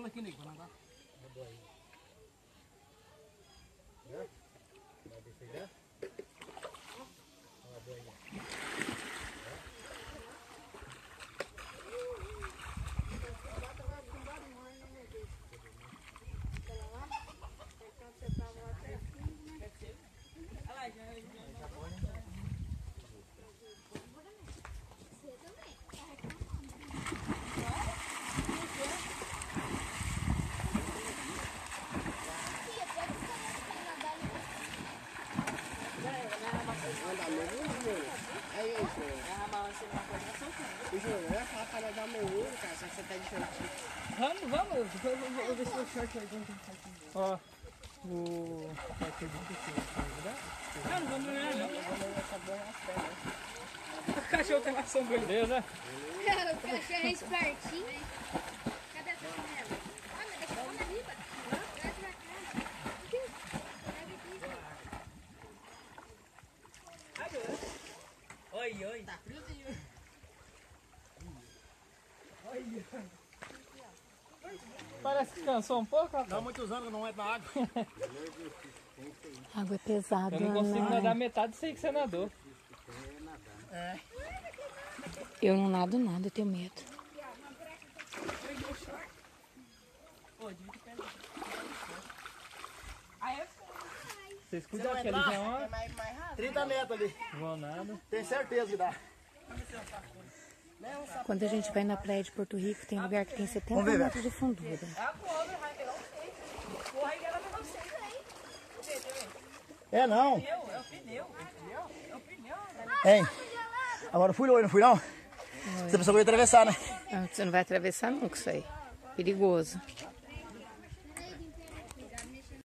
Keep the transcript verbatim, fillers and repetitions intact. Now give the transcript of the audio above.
aqui, nego, pra nadar. Vai descer já? Olha a boia. Vamos, vamos, eu vou ver se o short aí. Ó, o papai tem muito aqui, não, não vamos ganhar, não. O cachorro tem uma sombra, beleza? Cara, o cachorro é espertinho. Cadê essa panela? Ah, mas deixa eu pôr na riba. Traz pra cá. Oi, oi. Tá friozinho. Oi. Parece que cansou um pouco, rapaz. Não, muitos anos não é na água. A água é pesada, eu não consigo né? nadar metade disso aí que você nadou. É. Eu não nado nada, eu tenho medo. Vocês cuidam que ali já é uma... trinta metros ali. Não vou nada. Tem certeza que dá. Quando a gente vai na praia de Porto Rico, tem lugar que tem setenta metros de fundura. É não. Hein? Agora eu fui hoje, não fui não? Você pensou que eu ia atravessar, né? Você não vai atravessar nunca isso aí. Perigoso.